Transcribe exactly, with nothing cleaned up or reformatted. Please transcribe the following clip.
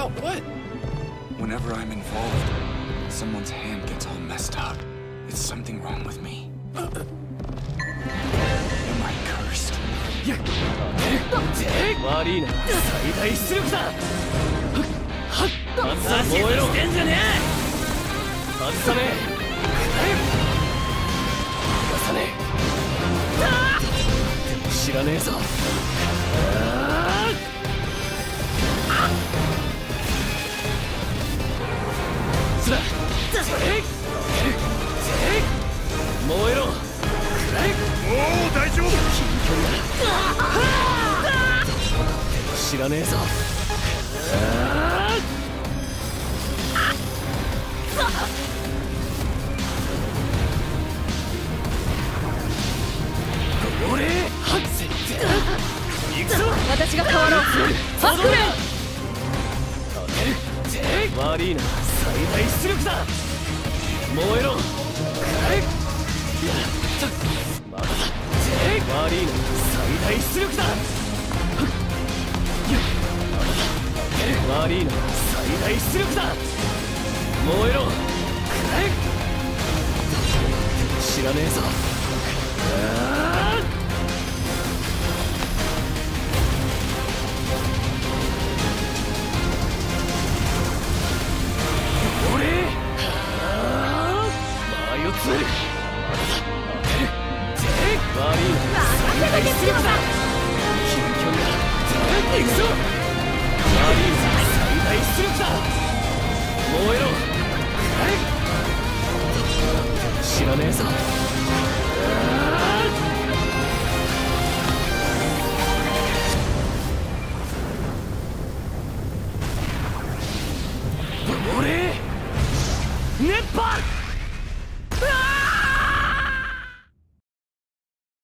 What? Whenever I'm involved, someone's hand gets all messed up. Is something wrong with me? Am I cursed? 悪いな、最大出力だ。外さ燃えろ。してんじゃねえ。外さねえ。逃がさねえ。でも知らねえぞ。つら。燃えろ。もう大丈夫。知らねえぞ。俺行くぞ。 私が変わろう。ハックレン。 悪いな、最大出力だ。燃えろ。まだだ。悪いな、最大出力だ。悪いな、最大出力だ。燃えろ。知らねえぞ。俺周りを詰める。悪いな、最大出力だ。近距離だ。行くぞ。悪いな、最大出力だ。燃えろ。知らねえぞ。俺熱波。